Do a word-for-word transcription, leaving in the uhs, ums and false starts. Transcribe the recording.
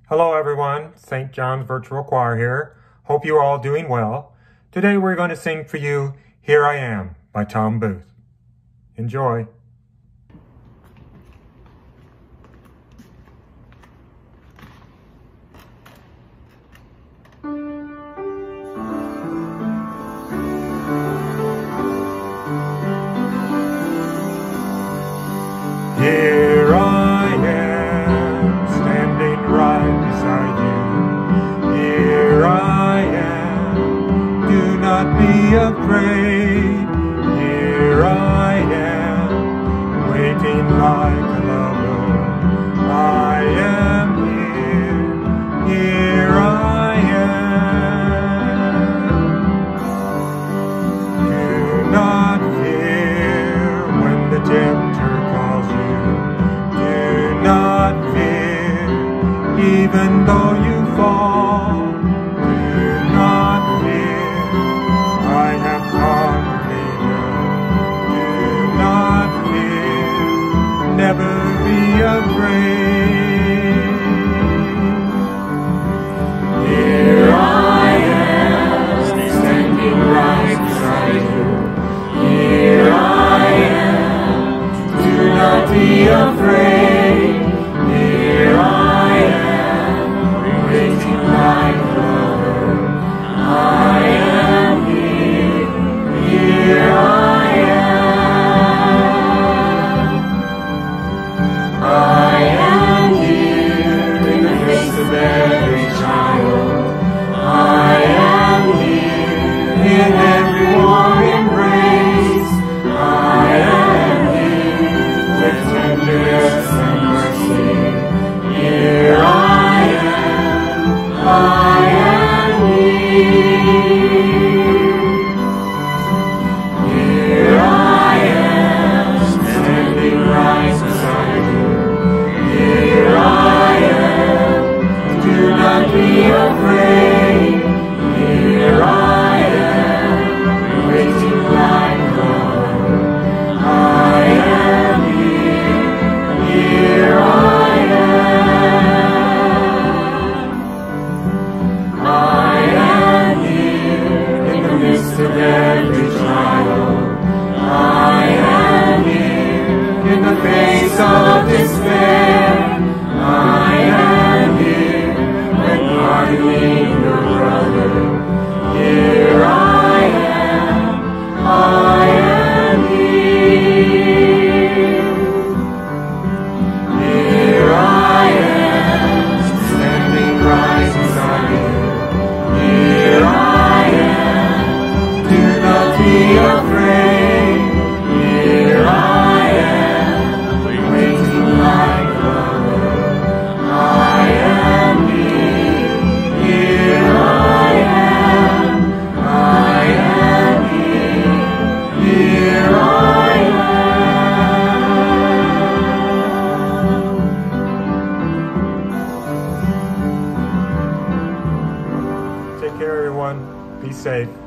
Hello everyone, Saint John's Virtual Choir here. Hope you're all doing well. Today we're going to sing for you Here I Am by Tom Booth. Enjoy. Here I am, standing right beside you. Here I am, do not be afraid. Here I am, waiting like a lover. I am here, here I am. Do not fear when the tempter calls you. Do not fear, even though you fall. Do not fear, I have conquered you. Do not fear, never be afraid. Here I am, standing right beside you. Here I am, do not be afraid. Here I am, waiting like a lover. I am here, here I am. I am here in the face of every child. I am here in every warm embrace. I am here with tenderness and mercy. Here I am, I am here. Here I am, standing right beside you. Here I am, do not be afraid. Here I am, waiting like a lover. I am here, here I am. I am here in the midst of every trial. I am here in the face of despair. I am here when pardoning your brother. Here I am, I am here. Here I am, standing right beside you. Here I am, do not be afraid. Here I am, waiting like a lover. I am here, here I am. I am here, here I am. Take care everyone, be safe.